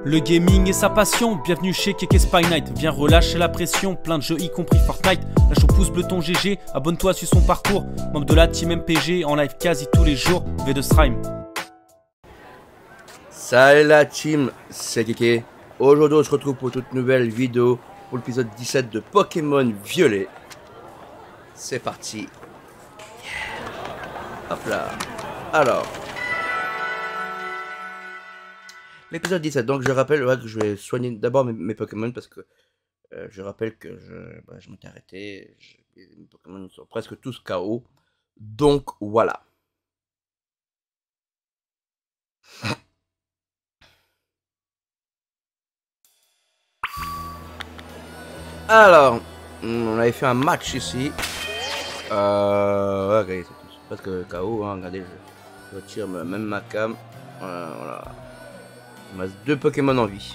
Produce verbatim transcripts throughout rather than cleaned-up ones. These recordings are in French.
Le gaming est sa passion, bienvenue chez Keke Spy Night. Viens relâcher la pression, plein de jeux y compris Fortnite. Lâche au pouce bleu ton G G, abonne-toi sur son parcours. Membre de la team M P G, en live quasi tous les jours, V deux Strime. Salut la team, c'est Keke. Aujourd'hui on se retrouve pour toute nouvelle vidéo pour l'épisode dix-sept de Pokémon Violet. C'est parti. Yeah. Hop là. Alors. L'épisode dix-sept, donc je rappelle ouais, que je vais soigner d'abord mes, mes Pokémon parce que euh, je rappelle que je, bah, je m'étais arrêté, je, mes Pokémon sont presque tous K O, donc voilà. Alors, on avait fait un match ici, euh, ouais, c'est presque K O, hein. Regardez, je, je retire même ma cam, euh, voilà. Il me reste deux Pokémon en vie.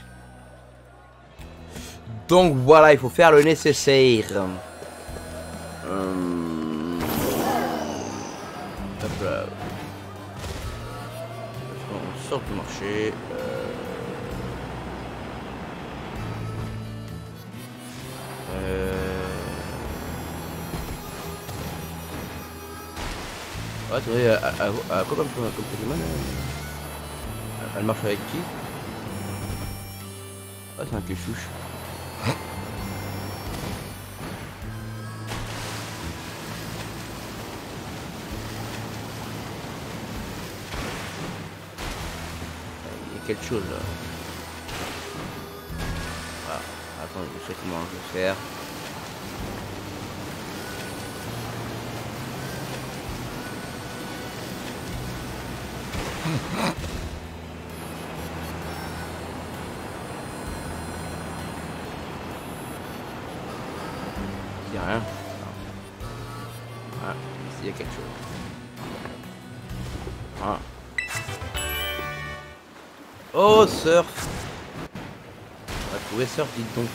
Donc voilà, il faut faire le nécessaire. Euh... Hop là. On sort du marché. Euh... Euh... Ouais, attendez, à, à, à, à quoi comme, comme Pokémon euh... Elle marche avec qui? Ah, c'est un Kéchouche. Il y a quelque chose là. Voilà. Attends, je sais comment je vais faire. Il n'y a rien. Ah, ici il y a quelque chose. Ah. Oh, surf. On va trouver surf, dites donc.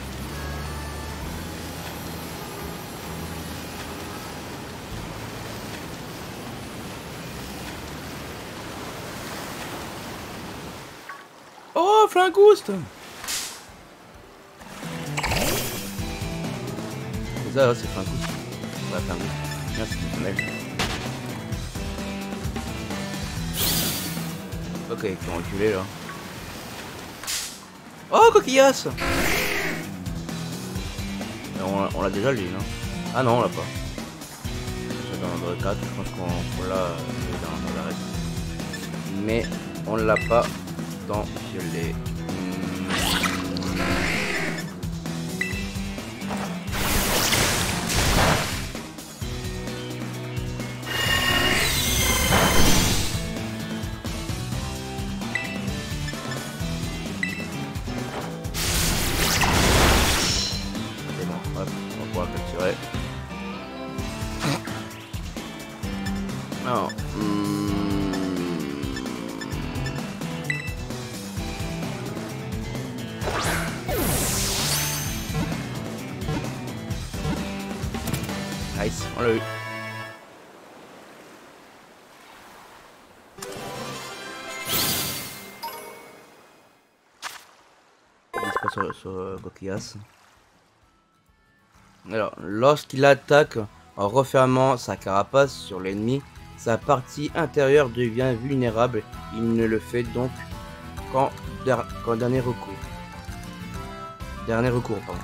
Oh, Flingouste. Ça, là, c'est Flingouste. Ouais, Flingouste. Merci, femelle. Ok, qui ont reculé là. Oh, coquillasse. On, on l'a déjà lui, non? Ah non, on l'a pas. C'est dans le quatre, je pense qu'on l'a dans, dans la règle. Mais on l'a pas dans Violet. Alors, hum... nice, on l'a eu. Il se passe sur, sur euh, Coquillas. Alors, lorsqu'il attaque en refermant sa carapace sur l'ennemi, sa partie intérieure devient vulnérable. Il ne le fait donc qu'en der qu'en dernier recours. Dernier recours, pardon.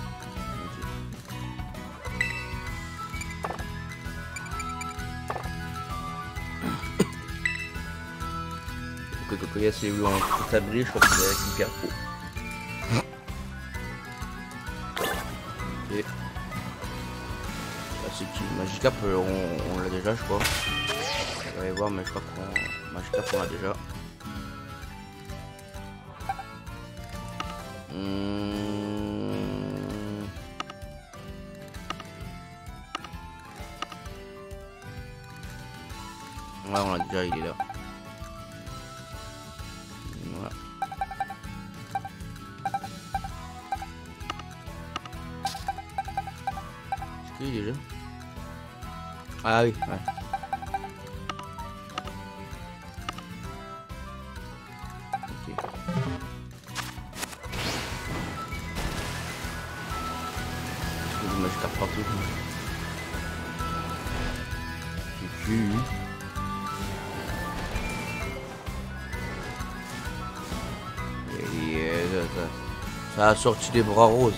Ok. Que Cocoyas est où en établi, je crois que c'est avec une carte. Ok. C'est qui Magikarp, on, on l'a déjà, je crois. On va aller voir, mais je crois qu'on Magikarp on l'a déjà. Hum... Ouais, on l'a déjà, il est là. Voilà. Est-ce qu'il est déjà? Ah oui, ouais. Ok. je tape partout. Cucu. Et euh, ça, ça a sorti des bras roses.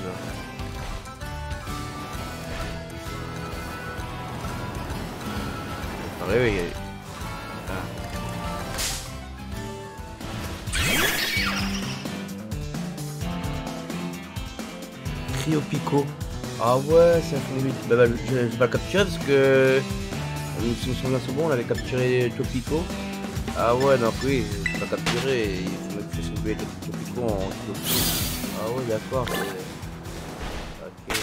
Réveillé. Cryo Pico. Ah ouais, c'est un film. Bah, bah, je vais pas le capturer parce que. Si me souviens c'est bon, on avait capturé Topico. Ah ouais, donc oui, je vais pas capturer. Il faut que je fasse oublier Topico en Topico. Ah ouais, d'accord. Ok.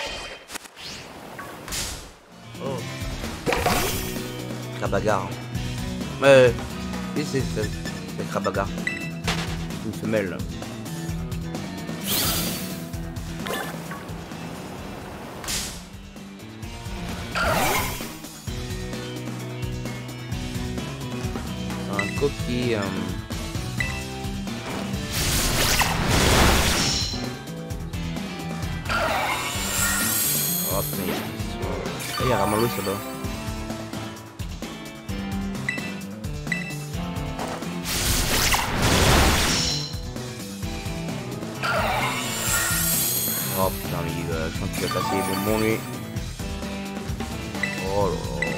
Oh. Crabagar. Ouais, oui, c'est c'est Crabagar. Une femelle. Un coquille. Euh... Oh putain, il y a Ramalo ça là. Oh putain, il va, je pense qu'il va passer les bonbons lui. Oh là là.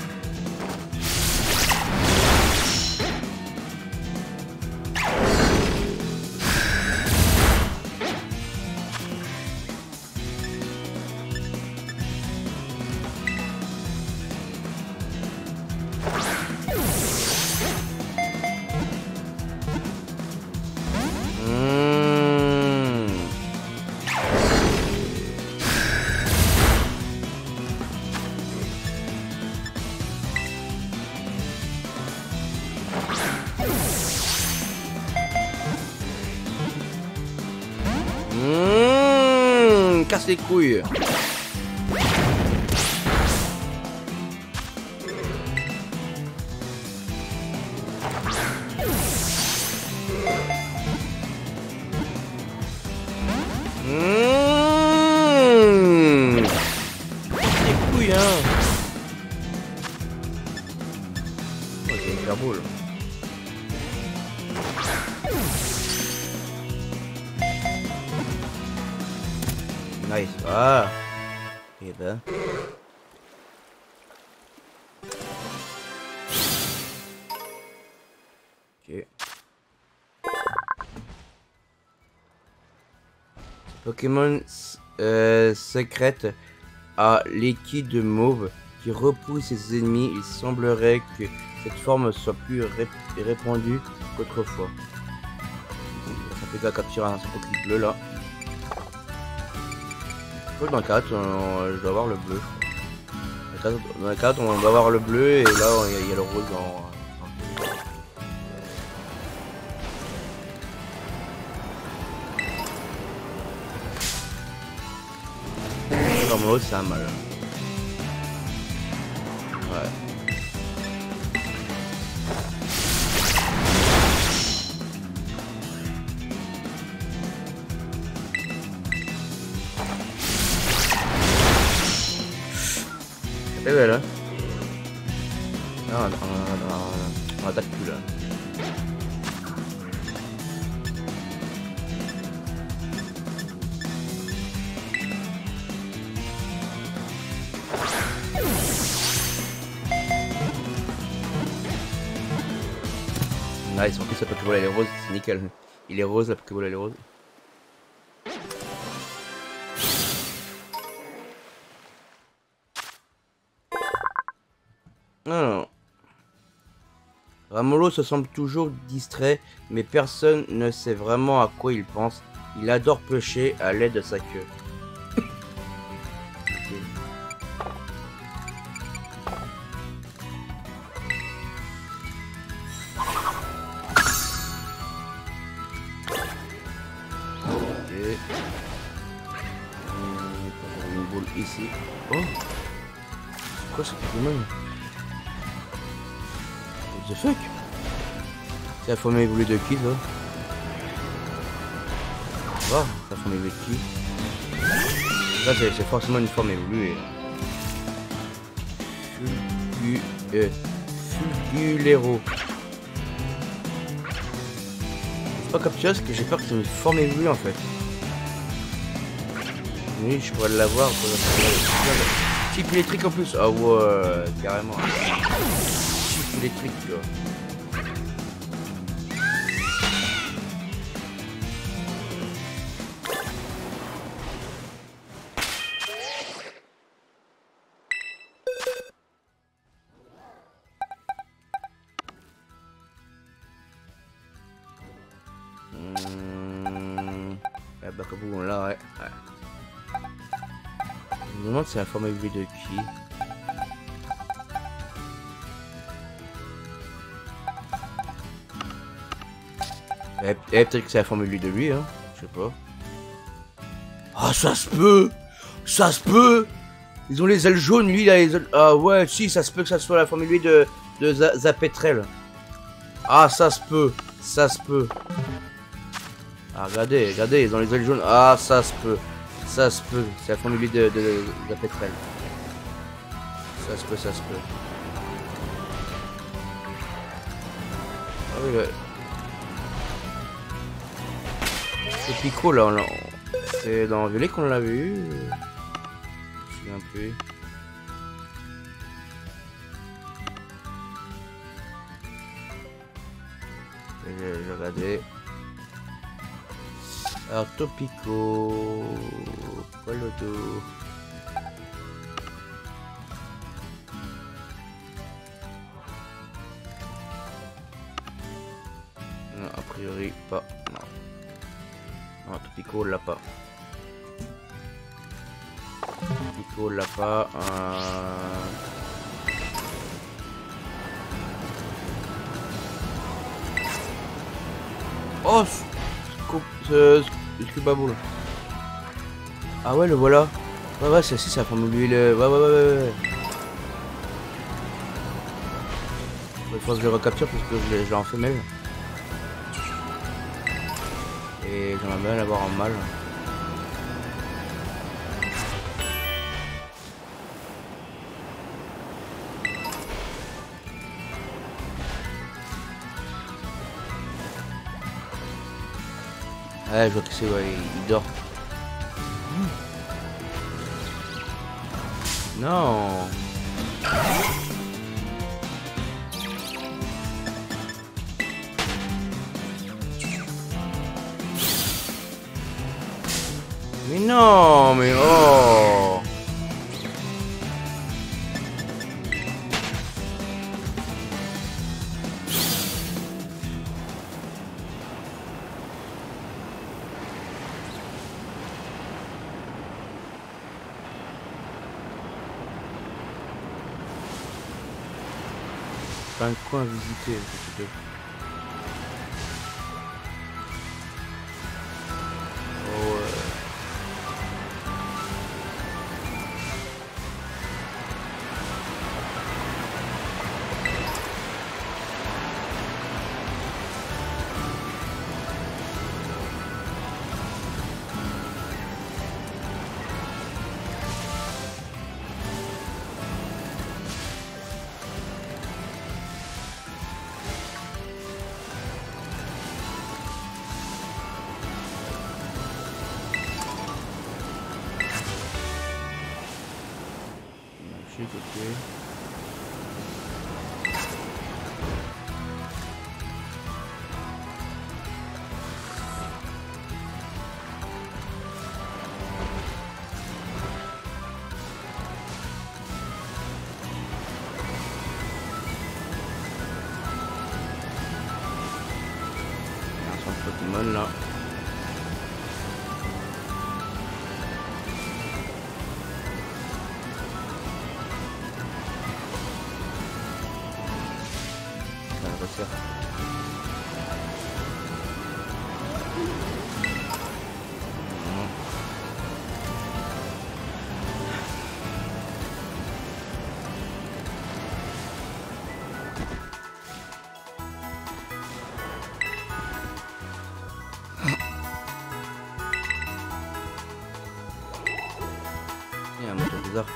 Mmh, casse les couilles. Mmh. Les couilles, hein. Oh, c'est hyper beau là. Nice. Ah. Et ben. Ok. Pokémon euh, secrète à liquide mauve qui repousse ses ennemis. Il semblerait que cette forme soit plus ré répandue qu'autrefois. Ça fait qu'à capturer un Pokémon bleu là. Dans la carte, on, je dois avoir le bleu. Dans la carte, on doit avoir le bleu et là, il y, y a le rose dans. Dans mon c'est un mal. Ouais. C'est belle hein. Non, on, on, on, on attaque plus là. Nice, en plus la Pokéball elle est rose, c'est nickel. Il est rose, la Pokéball elle est rose. Alors, Ramolo se semble toujours distrait, mais personne ne sait vraiment à quoi il pense. Il adore pêcher à l'aide de sa queue. Okay. Ok. Une boule ici. Oh, quoi ce Pokémon? The fuck? C'est la forme évoluée de qui ça? Oh, ça forme évoluée de qui? Là, c'est forcément une forme évoluée. Fulgu... Euh, Fulgulero. C'est pas capturé parce que j'ai peur que c'est une forme évoluée en fait. Oui, je pourrais l'avoir. Type électrique en plus. Ah ouais, carrément. Type électrique, tu vois. Hum... Ah bah comme vous là, ouais. ouais. Je me demande si c'est la forme évoluée de qui. Eh, eh, peut-être que c'est la forme évoluée de lui, hein. Je sais pas. Ah, ça se peut. Ça se peut. Ils ont les ailes jaunes, lui, il a les ailes... Ah ouais, si, ça se peut que ça soit la forme évoluée de, de Zapetrel. Ah, ça se peut. Ça se peut. Ah, regardez, regardez, ils ont les ailes jaunes. Ah, ça se peut. Ça se peut. C'est la forme évoluée de, de, de Zapetrel. Ça se peut, ça se peut. Ah oui, ouais. C'est Pico, là, on c'est dans Violet qu'on l'a vu. Je me souviens plus. J'ai regardé. Alors, Topico. Quoi le dos? Non, a priori pas. Non. Non, Topico l'a pas. Topico l'a pas. Euh... Oh, ce Scubaboule. Ah ouais, le voilà. Ouais, ouais, c'est ça forme lui le. Ouais, ouais, ouais, ouais. Il faut que je le recapture parce que je l'ai en femelle. Et j'aimerais bien l'avoir en mâle. Ouais, je vois que c'est, ouais, il dort. Non. Mais non, mais oh. Pas un coin à visiter, c'est tout. Oh ouais. Ok. Un centre Pokémon là. Ça. hasard.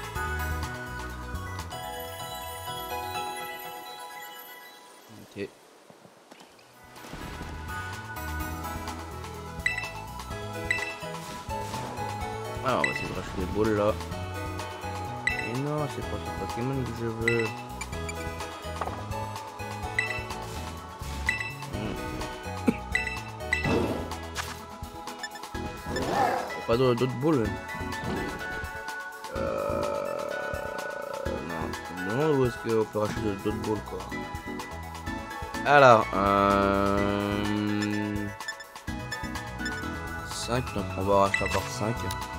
Ok. Alors, on va essayer de racheter des boules là. Mais non, c'est pas ce Pokémon que je veux. Pas d'autres boules. Euh... Non, non, où est-ce qu'on peut racheter d'autres boules quoi. Alors, euh... cinq, donc on va racheter encore cinq.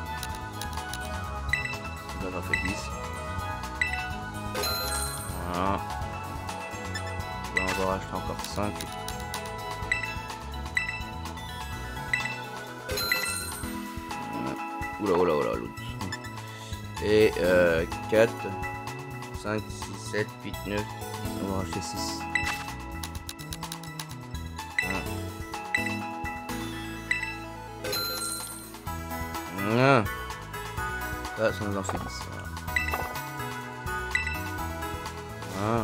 Ça en fait dix. Voilà. Là, on va racheter encore cinq. Oula, oula, oula, l'autre. Et euh, quatre, cinq, six, sept, huit, neuf, dix. On va racheter six. Voilà. Ça, ça nous en fait dix. Voilà. Voilà.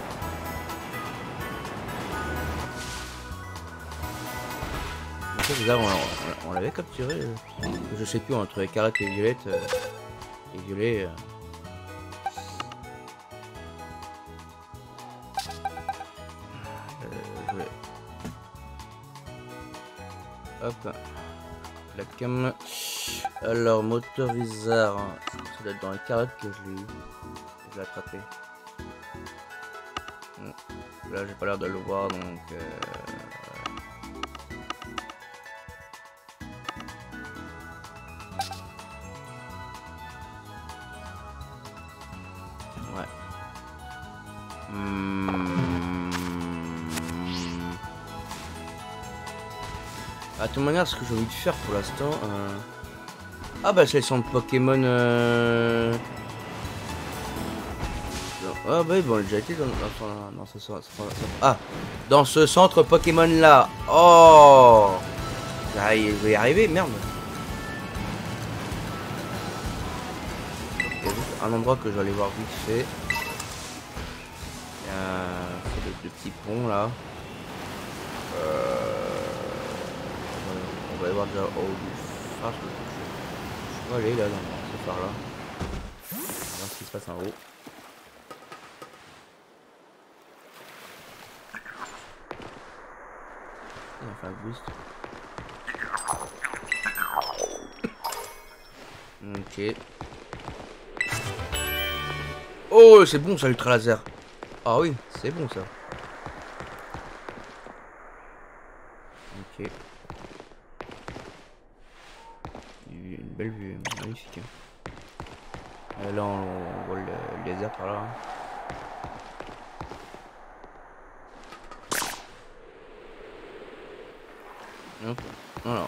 C'est bizarre, on, on, on l'avait capturé. Euh, je sais plus entre Carrette et Violette. Euh, et Violet. Euh. Euh, ouais. Hop. La cam. Alors, moteur bizarre. Ça doit être dans les carottes que je l'ai eu. Je l'ai attrapé. Là, j'ai pas l'air de le voir donc. Euh... Ouais. Mmh. À toute manière, ce que j'ai envie de faire pour l'instant. Euh... Ah bah c'est son Pokémon. Euh... Ah bah bon, on a déjà été dans, dans, dans ce centre. Ah, dans ce centre Pokémon là. Oh, là, je vais y arriver, merde. Il y a juste un endroit que je vais aller voir vite fait. Euh, c'est le, le petit pont là. Euh, on va aller voir déjà haut du phare. Je vais aller là dans ce phare là. On va voir ce qui se passe en haut. On va faire un boost. Ok. Oh, c'est bon ça, l'ultra laser. Ah oui, c'est bon ça. Ok. Une belle vue, magnifique. Et là, on, on voit le laser par là. Hop, voilà.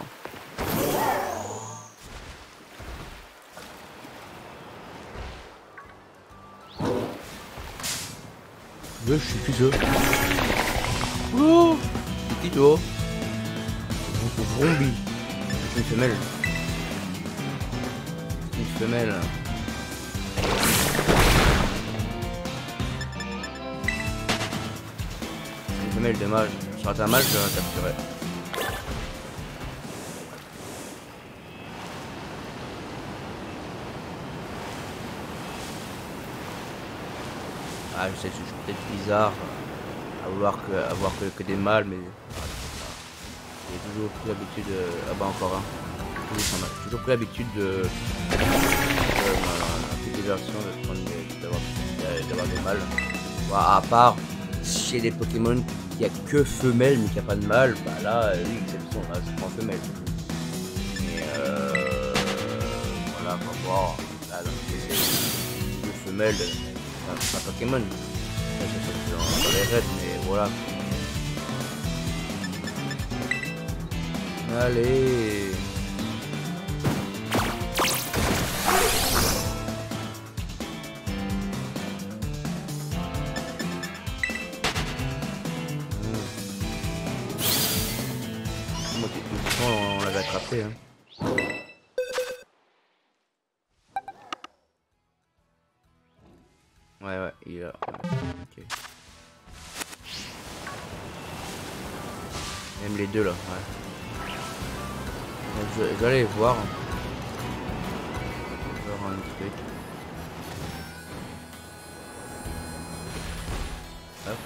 Je suis plus eux. Oh, c'est qui toi? Vrombi. C'est une femelle. C'est une femelle. C'est une femelle de mage. Sur un mage, je vais la capturer. Ah, je sais, je suis peut-être bizarre à vouloir que, à voir que, que des mâles, mais j'ai toujours pris l'habitude de... Ah bah encore un. Oui, j'ai toujours pris l'habitude de... de toutes les versions d'avoir des mâles. Bon, à part chez les Pokémon qui a que femelle mais qui a pas de mâle, bah là, oui, exception, là c'est pas femelle. Mais euh... voilà, on va voir. Là, dans le P C, deux femelles. C'est un Pokémon. Là, je sais que dans les raids, mais voilà. Allez. Moi, on, on l'avait attrapé. Hein. il est là. Ok. Même les deux là. Ouais. Donc, je, je vais aller voir. Voir un truc. Hop.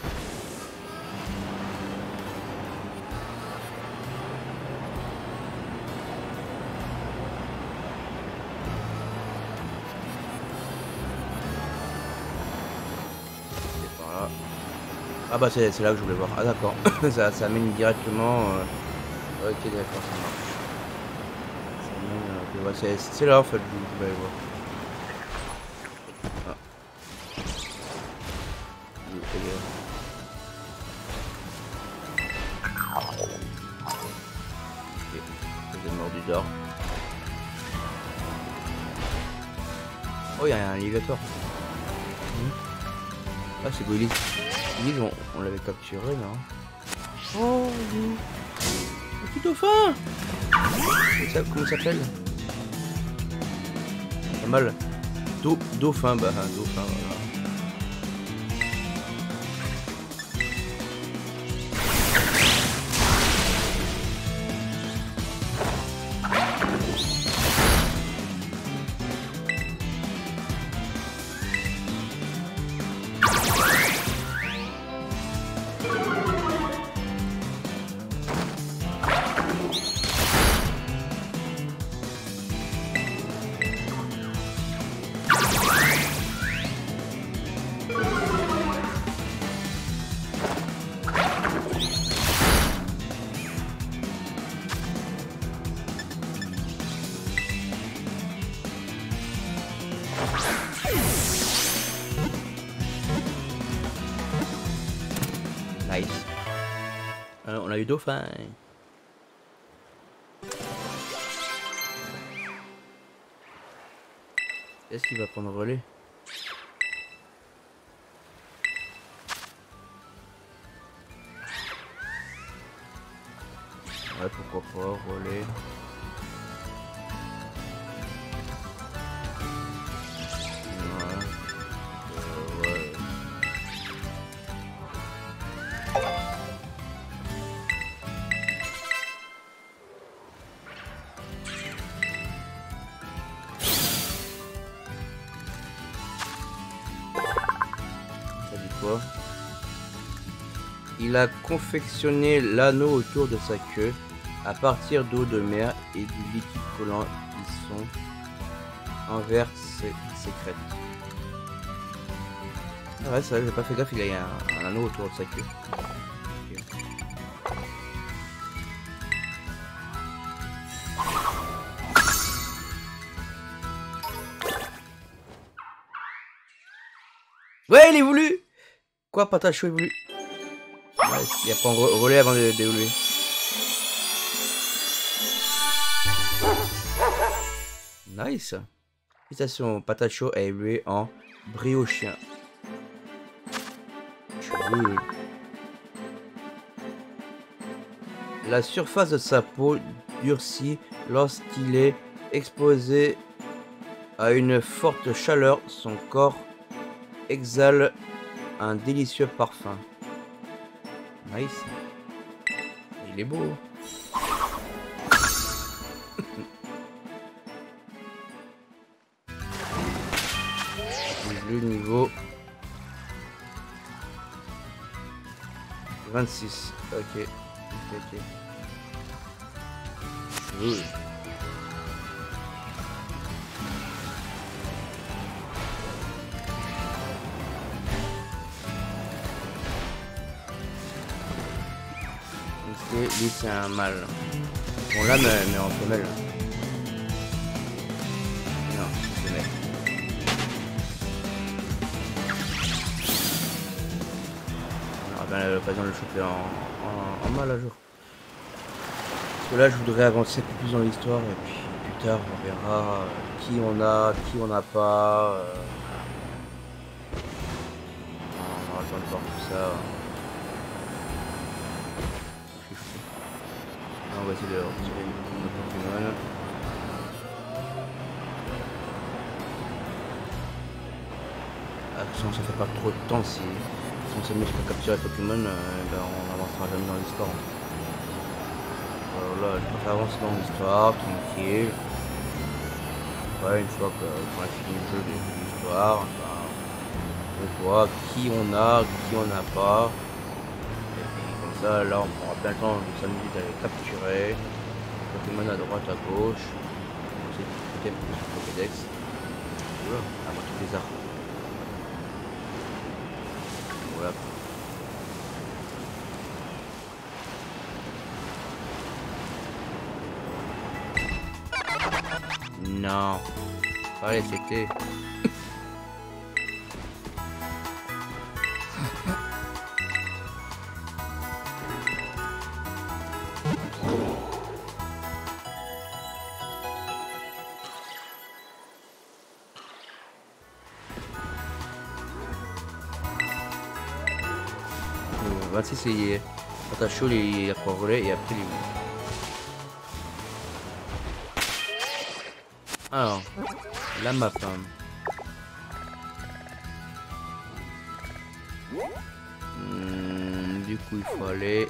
Ah bah c'est là que je voulais voir. Ah d'accord. ça, ça mène directement. Euh... Ok d'accord, ça marche. Ça mène, euh... okay, ouais, c'est là en fait que je voulais aller voir. Ah. Ok, c'est mordu d'or. Oh il y a un alligator. Mmh. Ah c'est Goïlis. On, on l'avait capturé là. Oh un petit dauphin. Comment ça s'appelle? Pas mal. Do, dauphin, bah un dauphin voilà. Nice. Alors, on a eu dauphin. Est-ce qu'il va prendre relais? Ouais, pourquoi pas, relais. Il a confectionné l'anneau autour de sa queue à partir d'eau de mer et du liquide collant qui sont envers ses sécrètes. Ah ouais, ça j'ai pas fait gaffe, il a un, un anneau autour de sa queue. Okay. Ouais, il est voulu. Quoi, Patacho est voulu? Ouais, il va prendre relais avant de d'évoluer. Nice. Félicitations, Patacho a évolué en briochien. La surface de sa peau durcit lorsqu'il est exposé à une forte chaleur. Son corps exhale un délicieux parfum. Nice. Il est beau. Le niveau vingt-six. Ok. Ok, ok. Cool. Lui c'est un mâle. Bon là mais, mais en femelle. Non, c'est femelle. On aura bien l'occasion de le choper en, en, en mâle un jour. Parce que là je voudrais avancer un peu plus dans l'histoire et puis plus tard on verra qui on a, qui on n'a pas. Euh... On aura le temps de voir tout ça. On va essayer de retirer notre Pokémon. Action, ça fait pas trop de temps si, si on s'amuse pour capturer Pokémon, euh, ben on n'avancera jamais dans l'histoire. Voilà, je préfère avancer dans l'histoire, tranquille. Ouais, une fois qu'on a fini le jeu de l'histoire, ben, on voit qui on a, qui on n'a pas. Et puis comme ça, là, on prendra bien le temps de s'amuser d'aller capturer Pokémon à droite, à gauche. On sait tout le Pokédex. Voilà, avoir tous les arbres. Voilà. Non. Allez, c'était. vingt-six c'est Patacho, il a pas volé et après il est. Alors, la map. Hein. Hmm, du coup, il faut aller.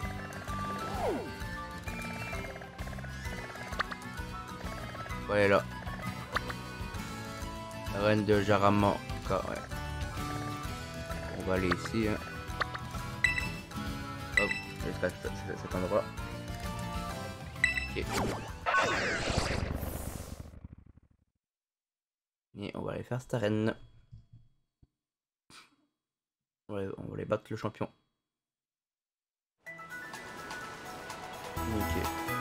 Faut aller là. La reine de Jaraman. Ouais. On va aller ici. Hein. Hop, jusqu'à cet endroit. Ok. Et on va aller faire cette arène. On va, on va aller battre le champion. Ok.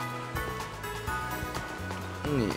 Et...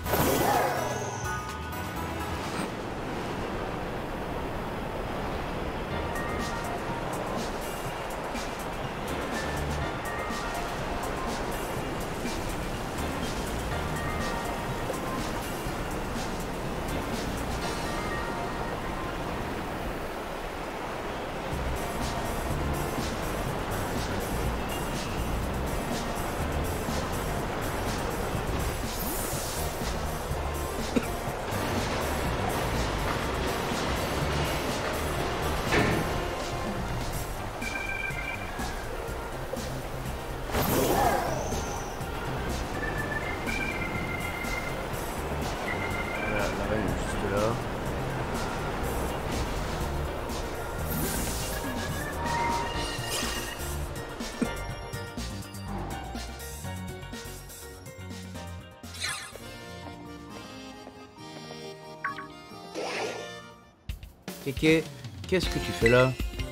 Kéké, qu'est-ce que tu fais là?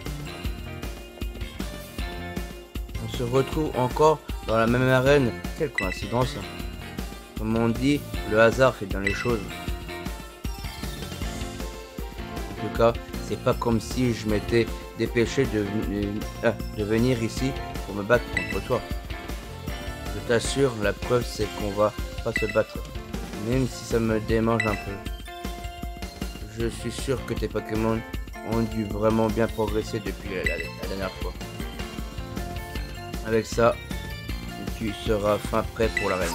On se retrouve encore dans la même arène. Quelle coïncidence. Comme on dit, le hasard fait bien les choses. En tout cas, c'est pas comme si je m'étais dépêché de, euh, de venir ici pour me battre contre toi. Je t'assure, la preuve c'est qu'on va pas se battre. Même si ça me démange un peu. Je suis sûr que tes Pokémon ont dû vraiment bien progresser depuis la, la, la dernière fois. Avec ça, tu seras fin prêt pour l'arène.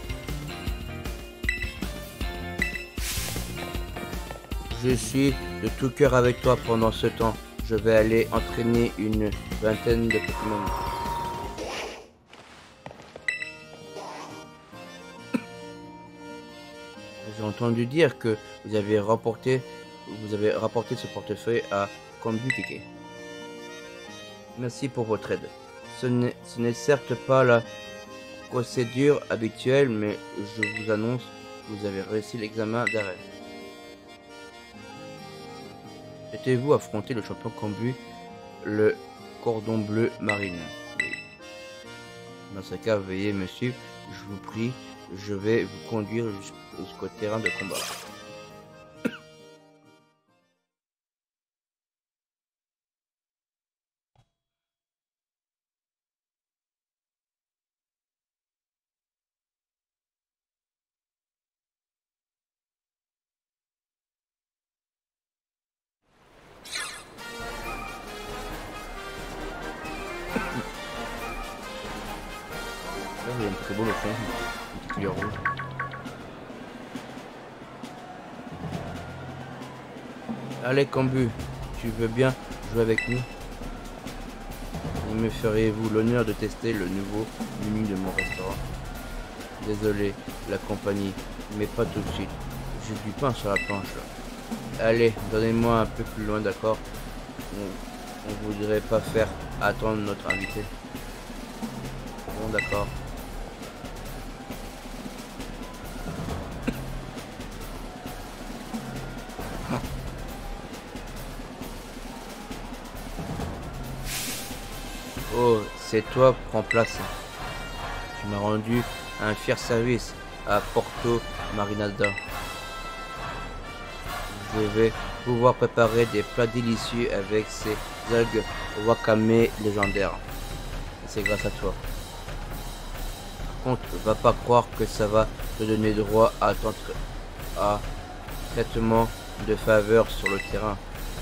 Je suis de tout cœur avec toi pendant ce temps. Je vais aller entraîner une vingtaine de Pokémon. J'ai entendu dire que vous avez remporté, vous avez rapporté ce portefeuille à Combu Kéké. Merci pour votre aide. Ce n'est, ce n'est certes pas la procédure habituelle, mais je vous annonce que vous avez réussi l'examen d'arène. Souhaitez-vous affronter le champion Combu, le cordon bleu marine? Oui. Dans ce cas, veuillez me suivre, je vous prie. Je vais vous conduire jusqu'au terrain de combat. Là, il y a un très beau le fond, une petite couleur rouge. Allez, Combu, tu veux bien jouer avec nous? Et me feriez-vous l'honneur de tester le nouveau menu de mon restaurant? Désolé, la compagnie, mais pas tout de suite. J'ai du pain sur la planche là. Allez, donnez-moi un peu plus loin, d'accord? On, on voudrait pas faire attendre notre invité. Bon, d'accord. Oh, c'est toi, prends place. Tu m'as rendu un fier service à Porto Marinada. Je vais pouvoir préparer des plats délicieux avec ces algues wakame légendaires. C'est grâce à toi. Par contre, va pas croire que ça va te donner droit à ton tra- à traitement de faveur sur le terrain.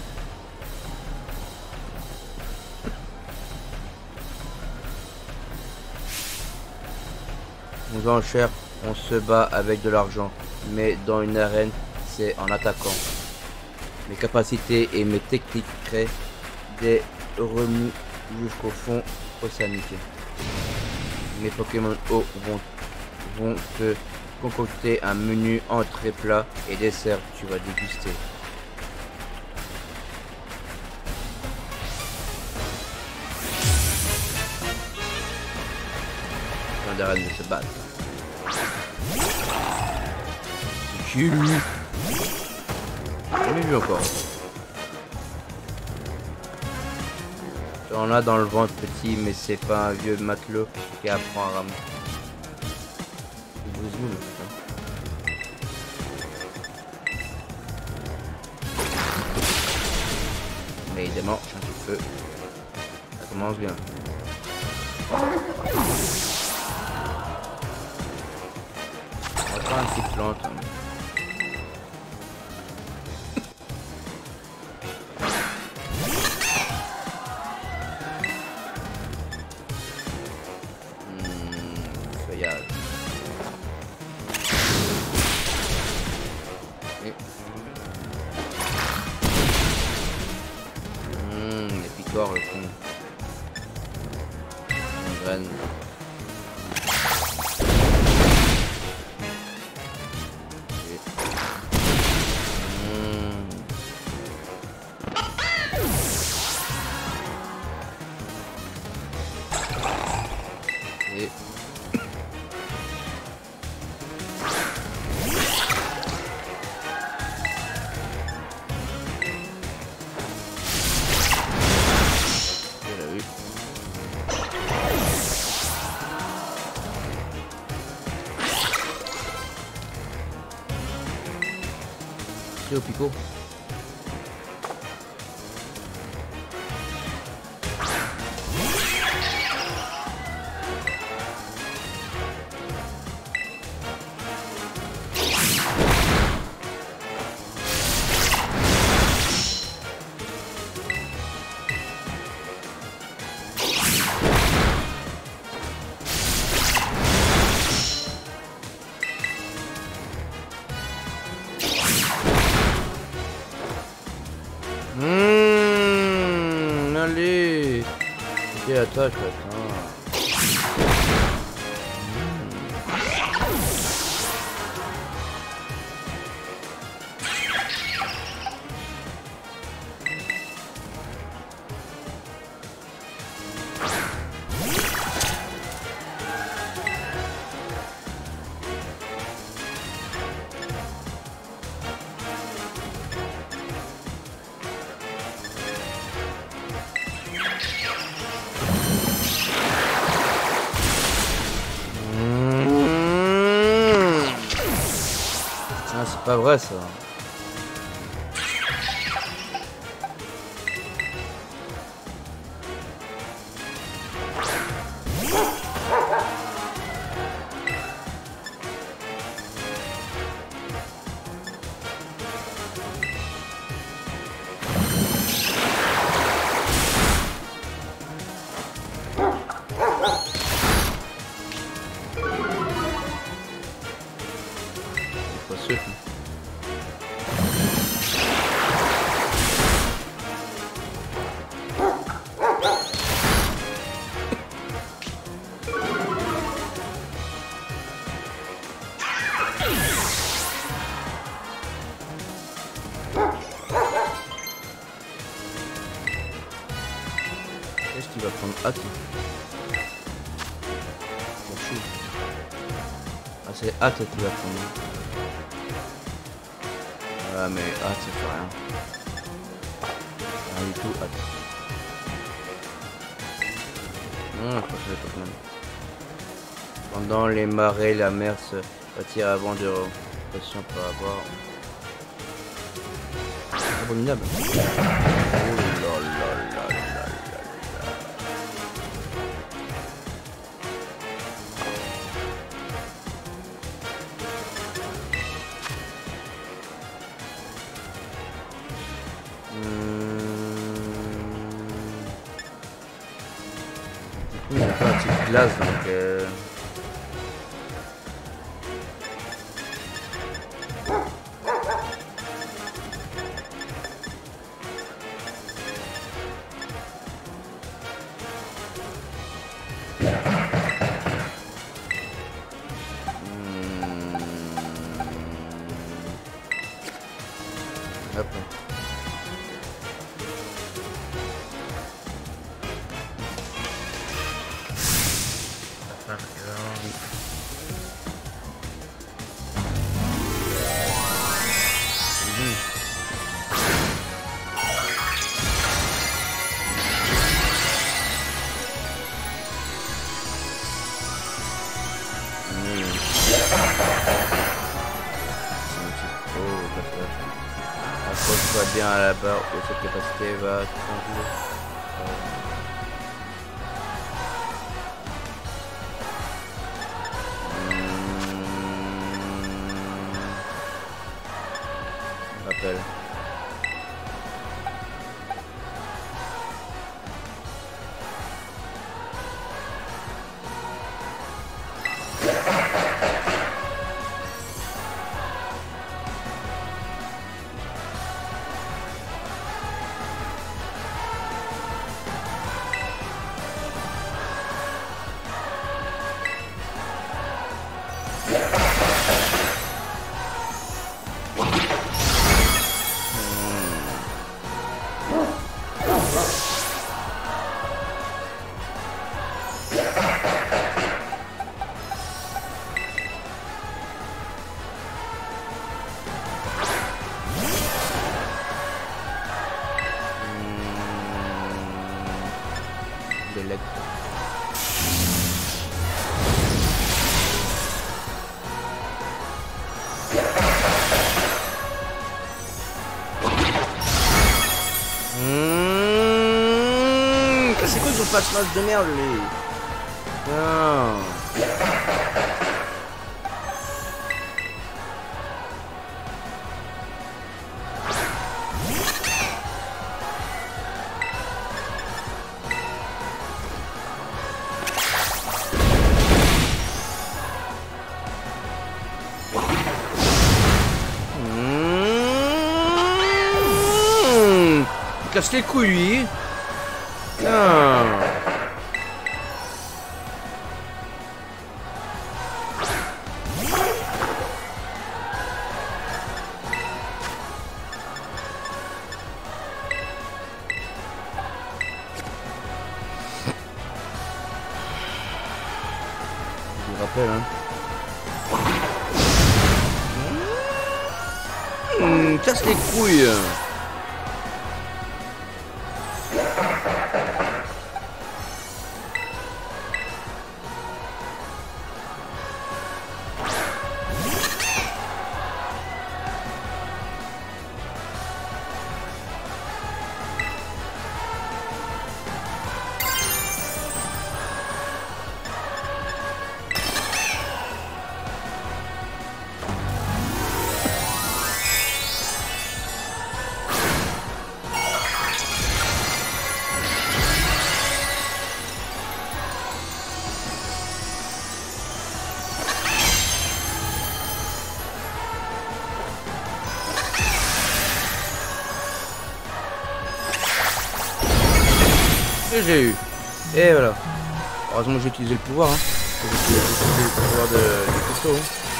Aux enchères, on se bat avec de l'argent, mais dans une arène, c'est en attaquant. Mes capacités et mes techniques créent des remous jusqu'au fond océanique. Mes Pokémon eau vont, vont te concocter un menu entrée plat et dessert, tu vas déguster. Dans l'arène de se battre. Tu lui. Jamais vu encore. J'en ai dans le ventre petit, mais c'est pas un vieux matelot qui apprend à ramer. Il vous zoome, putain. Mais évidemment, j'ai un coup de feu. Ça commence bien. On va faire une petite plante. Hein. Hum, les picords le fond. Une graine. Hum. Et au picot. Mmh, allez. Ok, attaque là. Ah, c'est pas vrai ça. Pas sûr. prendre hâte. Ah, c'est hâte qui va prendre. Ah, mais hâte, ça fait rien. Rien du tout, hâte. Non, je pense que pas mal. Pendant les marées, la mer se retire avant de pression par avoir. Abominable. Oh là là là là là là. Il y a pas de petite glace donc euh... Hop. Accroche-toi bien à la barre où cette capacité va conduire. Mmh. Rappel. De l'aigle. Mmh, c'est quoi son personnage de merde lui? Non. Casse les couilles lui. Non. Je vous rappelle hein. Mmh, casse les couilles. Que j'ai eu. Et voilà. Heureusement j'ai utilisé le pouvoir. Hein. J'ai utilisé le pouvoir de, du couteau.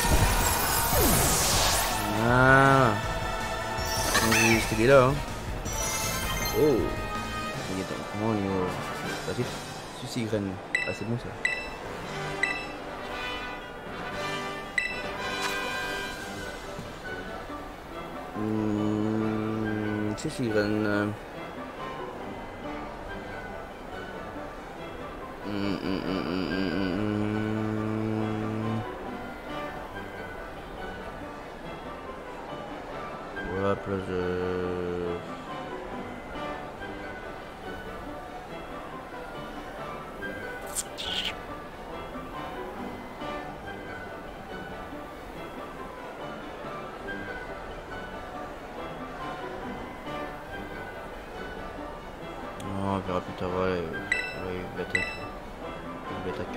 Voilà. Donc j'ai juste là. Hein. Oh. Il est dans comment au niveau. Sushi graine. Ah, c'est bon ça. Mmh, sushi graine. Mmh, mmh, mmh, mmh, mmh. Voilà, place de... Non, on verra plus tard, ouais, ouais, il va attaquer. Il va attaquer.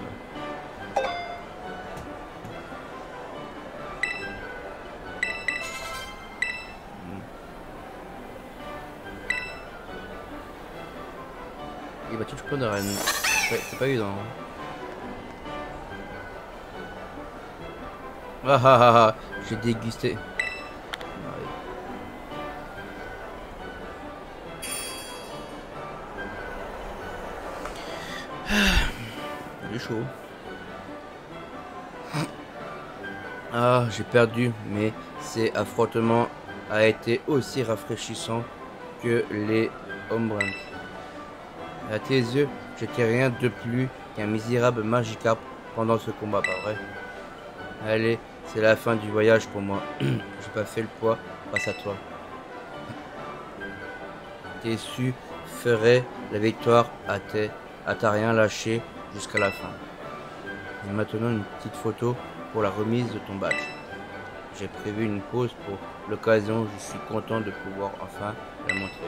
Il va tout plein de reines. Ouais, c'est pas évident. Ah ah ah ah, j'ai dégusté. Il est chaud. Ah, j'ai perdu, mais ces affrontements a été aussi rafraîchissant que les home runs. À tes yeux, j'étais rien de plus qu'un misérable Magikarp pendant ce combat, pas vrai? Allez, c'est la fin du voyage pour moi. J'ai pas fait le poids face à toi. Tes su ferais la victoire à tes à t'as rien lâché jusqu'à la fin. Et maintenant une petite photo pour la remise de ton badge. J'ai prévu une pause pour l'occasion, je suis content de pouvoir enfin la montrer.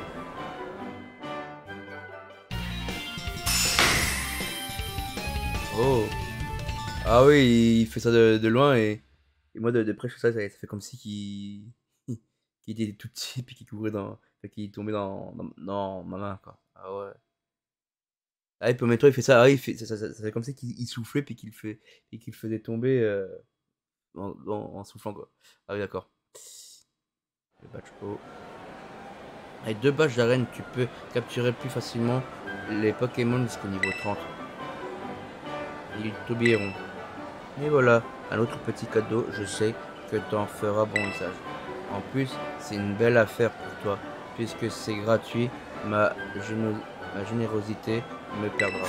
Oh! Ah oui, il fait ça de, de loin et, et moi de, de près je fais ça, ça, ça fait comme si qu'il qu'il était tout petit puis qu'il courait dans. Fait qu'il tombait dans, dans, dans ma main quoi. Ah ouais. Ah et puis en même temps il fait ça, ah, il fait, ça, ça, ça, ça fait comme si qu'il il soufflait puis qu'il fait et qu'il faisait tomber euh, en, en, en soufflant quoi. Ah oui d'accord. Le badge haut. Avec deux badges d'arène tu peux capturer plus facilement les Pokémon jusqu'au niveau trente. Ils t'obéiront. Et voilà, un autre petit cadeau, je sais que t'en feras bon usage. En plus, c'est une belle affaire pour toi, puisque c'est gratuit, ma, géno ma générosité me perdra.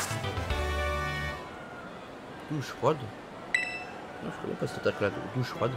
Douche froide? Non, je connais pas cette attaque là, douche froide.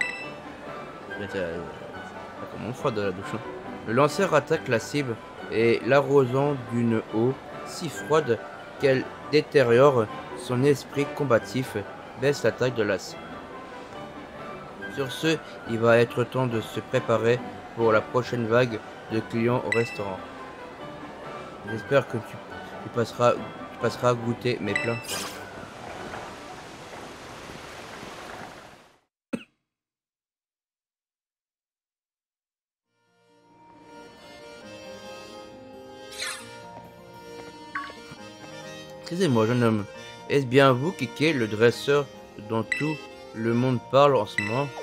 Ça commence froide la douche. Le lanceur attaque la cible et l'arrosant d'une eau si froide qu'elle détériore son esprit combatif, baisse la taille de la cible. Sur ce, il va être temps de se préparer pour la prochaine vague de clients au restaurant. J'espère que tu, tu, passeras, tu passeras goûter mes plats. Excusez-moi, jeune homme. Est-ce bien vous, Keke, le dresseur dont tout le monde parle en ce moment?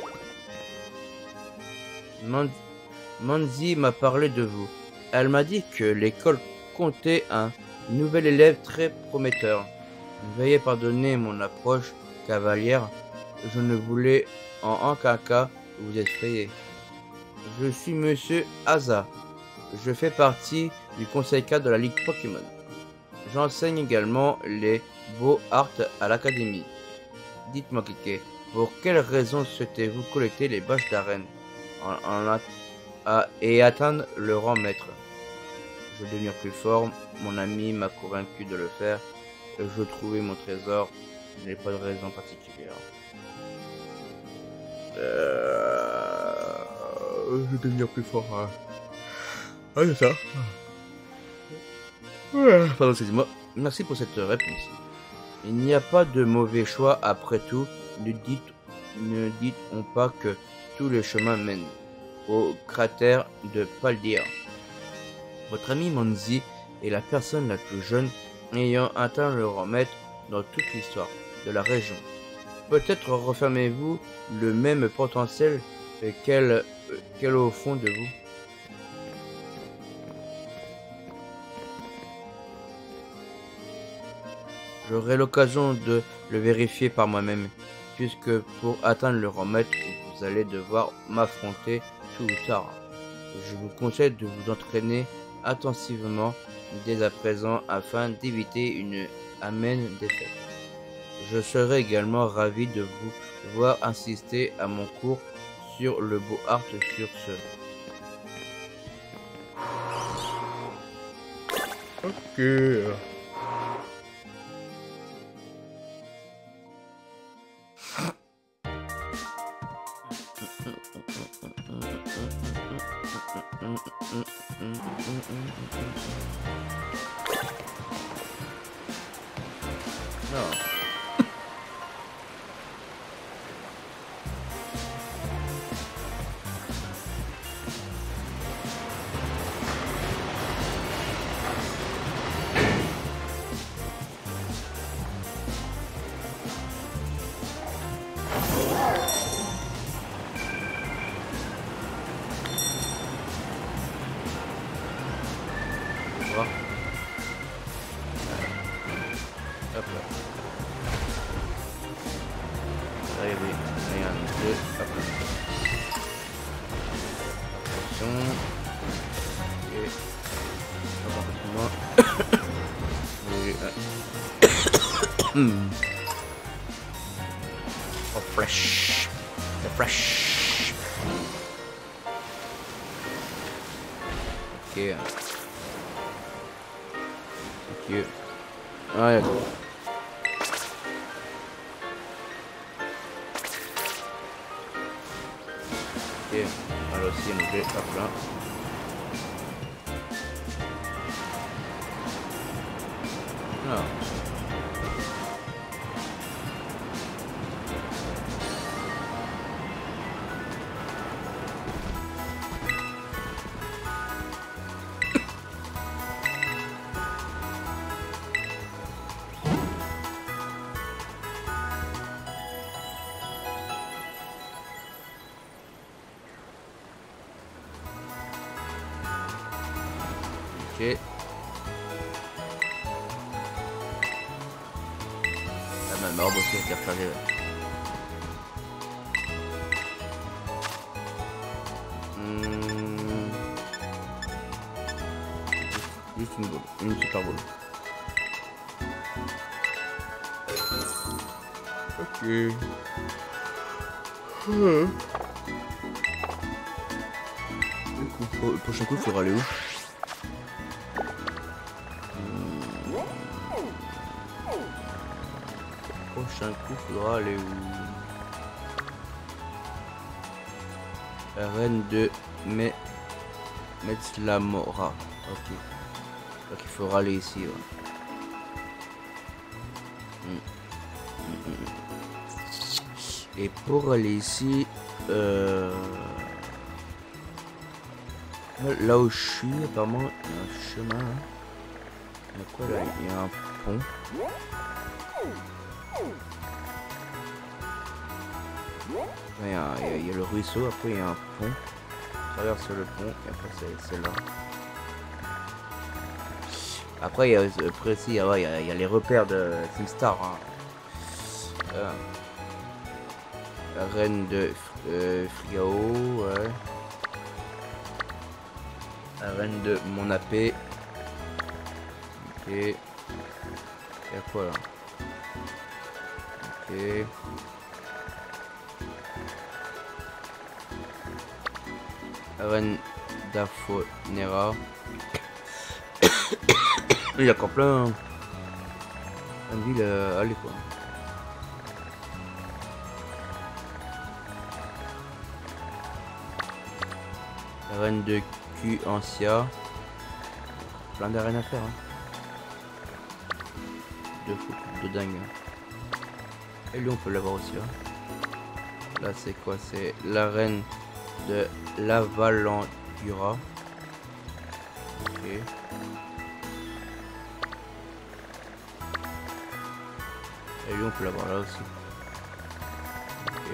Man Manzi m'a parlé de vous. Elle m'a dit que l'école comptait un nouvel élève très prometteur. Veuillez pardonner mon approche cavalière. Je ne voulais en aucun cas vous effrayer. Je suis Monsieur Asa. Je fais partie du conseil cadre de la Ligue Pokémon. J'enseigne également les beaux arts à l'académie. Dites-moi, Keke, pour quelle raison souhaitez-vous collecter les badges d'arène en, en a, et atteindre le rang maître? Je veux devenir plus fort, mon ami m'a convaincu de le faire. Je veux trouver mon trésor, je n'ai pas de raison particulière. Euh... Je veux devenir plus fort. Hein. Ah, c'est ça. Pardon, excusez-moi. Merci pour cette réponse. Il n'y a pas de mauvais choix après tout. Ne dites, ne dites-on pas que tous les chemins mènent au cratère de Paldir. Votre ami Manzi est la personne la plus jeune ayant atteint le rang maître dans toute l'histoire de la région. Peut-être refermez-vous le même potentiel qu'elle qu'elle au fond de vous. J'aurai l'occasion de le vérifier par moi-même, puisque pour atteindre le rang maître, vous allez devoir m'affronter tôt ou tard. Je vous conseille de vous entraîner intensivement dès à présent afin d'éviter une amène défaite. Je serai également ravi de vous voir assister à mon cours sur le beau art sur ce. Ok. Non. Hop là. Allez, oui. Allez, un, deux, hop là. Attention. Et... on va un peu plus loin. Et... euh... oh, fresh. C'est fresh. Ok. Ok. Ah, d'accord. Ok, alors aussi on fait hop là. Ah. Ok. Ah bah ma robe aussi a été rechargée là. Hmm. Juste une boule, une super boule. Ok. Hmm. Le prochain coup, il faudra aller où? Prochain coup, faudra aller où? La reine de Me... Metzlamora. Ok. Donc il faudra aller ici. Ouais. Mm. Mm -mm. Et pour aller ici, euh... là où je suis, apparemment, il y a un chemin. Hein. Il y a quoi là? Il y a un pont. Il y, a, il, y a, il y a le ruisseau, après il y a un pont. On traverse le pont et après c'est là. Après il y a, après, si, il y a, il y a, il y a les repères de SimStar. Hein. Euh, la reine de euh, Frigao, ouais. La reine de Mon A P. Ok. Il y a quoi là? Ok. Reine d'Afonera. Il y a encore plein de villes à aller quoi. La reine de Q-Ancia. Plein d'arènes à faire. Hein. De fou, de dingue. Et lui on peut l'avoir aussi là. Là c'est quoi? C'est la reine de l'Avalandura. Ok. Et lui on peut l'avoir là aussi. Ok.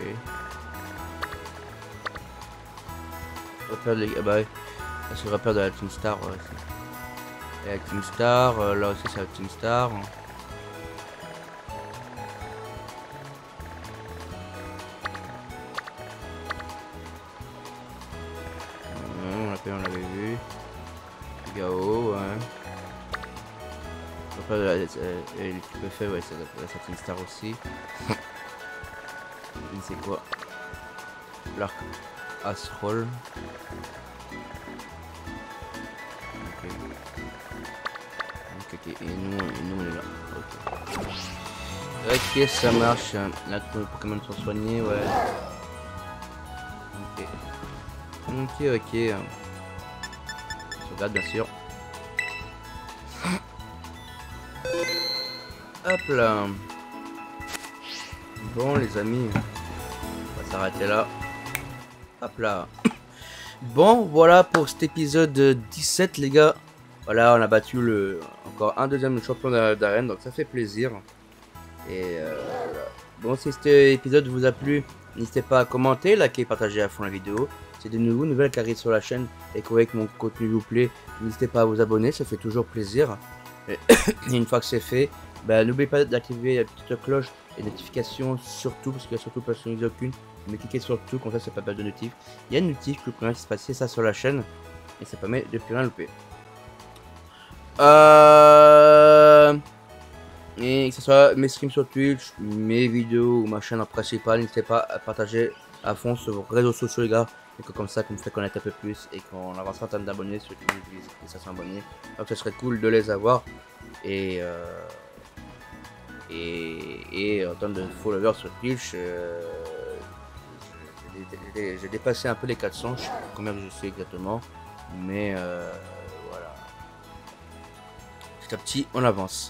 Repère de... Ah bah oui. C'est le repère de la Team Star. Ouais, et la Team Star, euh, là aussi c'est la Team Star. pas euh, euh, l'équipe fait, ouais, c'est la Satin Star aussi. C'est quoi? L'arc Asroll. Ok. Ok, ok. Et nous, et nous on est là. Ok. Ok, ça marche. Là, tous les Pokémon sont soignés, ouais. Ok. Ok, ok. Sauvegarde, bien sûr. Hop là. Bon, les amis. On va s'arrêter là. Hop là. Bon, voilà pour cet épisode dix-sept, les gars. Voilà, on a battu le encore un deuxième champion d'arène, donc ça fait plaisir. Et euh, voilà. Bon, si cet épisode vous a plu, n'hésitez pas à commenter, liker, partager à fond la vidéo. Si de nouveaux nouvelles qui arrivent sur la chaîne et que vous voyez que mon contenu vous plaît, n'hésitez pas à vous abonner, ça fait toujours plaisir. Et une fois que c'est fait, bah, n'oubliez pas d'activer la petite cloche et notifications surtout, parce qu'il y a surtout pas sur aucune. Mais cliquez sur tout, comme ça ça permet de notif. Il y a une notif que vous se passer ça sur la chaîne et ça permet de plus rien louper. Euh... Et que ce soit mes streams sur Twitch, mes vidéos ou ma chaîne en principale, n'hésitez pas à partager à fond sur vos réseaux sociaux, les gars. Et que comme ça, qu'on me fait connaître un peu plus et qu'on avancera en termes d'abonnés sur les stations abonnés. Donc, ce serait cool de les avoir. Et euh... et, et en termes de followers sur Twitch, euh... j'ai dépassé un peu les quatre cents, je sais pas combien je suis exactement, mais euh... voilà. Petit à petit, on avance.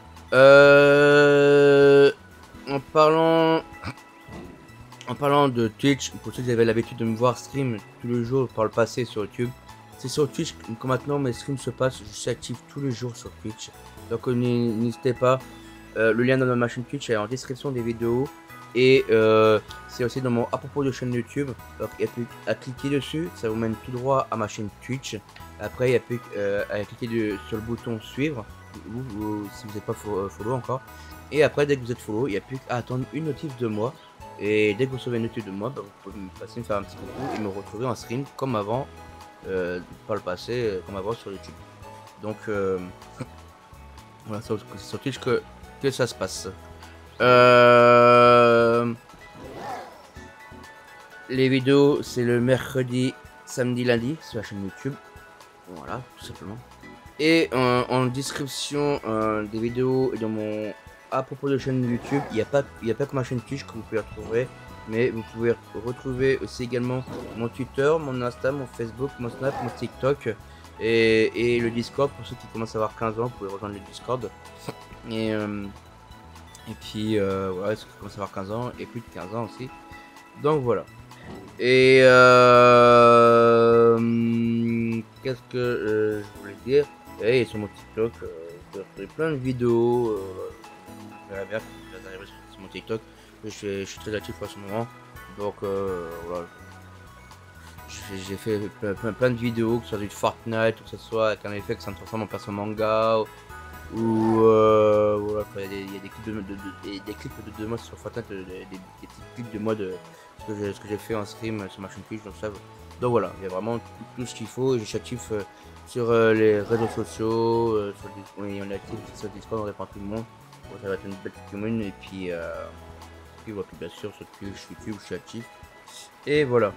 Euh... En parlant... En parlant de Twitch, pour ceux qui avaient l'habitude de me voir stream tous les jours par le passé sur YouTube, c'est sur Twitch que maintenant mes streams se passent, je suis actif tous les jours sur Twitch. Donc n'hésitez pas, euh, le lien dans ma chaîne Twitch est en description des vidéos. Et euh, c'est aussi dans mon à propos de chaîne YouTube. Donc il n'y a plus qu'à cliquer dessus, ça vous mène tout droit à ma chaîne Twitch. Après il n'y a plus qu'à cliquer de, sur le bouton suivre, vous, vous, si vous n'êtes pas follow encore. Et après dès que vous êtes follow, il n'y a plus qu'à attendre une notif de moi. Et dès que vous recevez une notif de moi, bah, vous pouvez me passer me faire un petit coucou et me retrouver en stream comme avant, euh, par le passé, comme avant sur YouTube. Donc euh, voilà, c'est sur Twitch que, que ça se passe. Euh... Les vidéos, c'est le mercredi, samedi, lundi sur la chaîne YouTube. Voilà, tout simplement. Et euh, en description euh, des vidéos et dans mon à propos de chaîne YouTube, il n'y a pas, il y a pas que ma chaîne Twitch que vous pouvez retrouver, mais vous pouvez retrouver aussi également mon Twitter, mon Insta, mon Facebook, mon Snap, mon TikTok et, et le Discord pour ceux qui commencent à avoir quinze ans, vous pouvez rejoindre le Discord. Et euh, Et puis euh, voilà, ceux qui commencent à avoir quinze ans et plus de quinze ans aussi. Donc voilà. Et euh, qu'est-ce que euh, je voulais dire? Et sur mon TikTok, euh, je fais plein de vidéos. Euh, je verrai bien quand vous arrivez sur mon TikTok. Je suis, je suis très actif en ce moment. Donc euh, voilà. J'ai fait plein, plein, plein de vidéos, que ce soit du Fortnite, ou que ce soit avec un effet que ça me transforme en perso manga. Ou euh, voilà, il y, y a des clips de, de, de, des, des clips de deux mois sur Fortnite, des, des, des petits clips de moi de ce que j'ai ce que j'ai fait en stream sur ma chaîne Twitch, donc ça. Donc voilà, il y a vraiment tout, tout ce qu'il faut et je suis actif euh, sur euh, les réseaux sociaux, euh, sur Discord, on est actif sur Discord, on répond à tout le monde. Bon, ça va être une belle commune et puis, euh, puis, voilà, puis bien sûr sur Twitch, YouTube, je suis actif. Et voilà.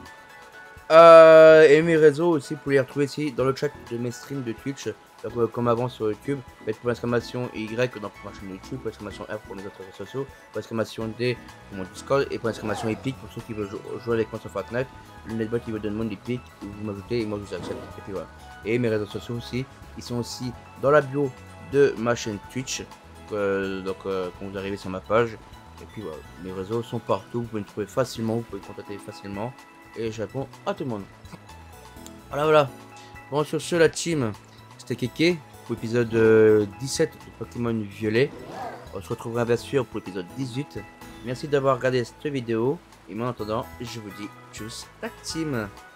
Euh, et mes réseaux aussi, vous pouvez les retrouver ici dans le chat de mes streams de Twitch. Donc, euh, comme avant sur YouTube, faites pour l'exclamation Y dans ma chaîne YouTube, pour l'exclamation R pour les autres réseaux sociaux, pour l'exclamation D pour mon Discord et pour l'exclamation Epic pour ceux qui veulent jouer avec moi sur Fortnite. Le netbot qui vous donne mon Epic, vous m'ajoutez et moi je vous accepte. Et puis voilà. Et mes réseaux sociaux aussi, ils sont aussi dans la bio de ma chaîne Twitch. Euh, donc euh, quand vous arrivez sur ma page, et puis voilà, mes réseaux sont partout, vous pouvez me trouver facilement, vous pouvez me contacter facilement et je réponds à tout le monde. Voilà voilà. Bon sur ce la team. C'était Keke pour l'épisode euh, dix-sept de Pokémon Violet. On se retrouvera bien sûr pour l'épisode dix-huit. Merci d'avoir regardé cette vidéo. Et moi en attendant, je vous dis tchuss la team.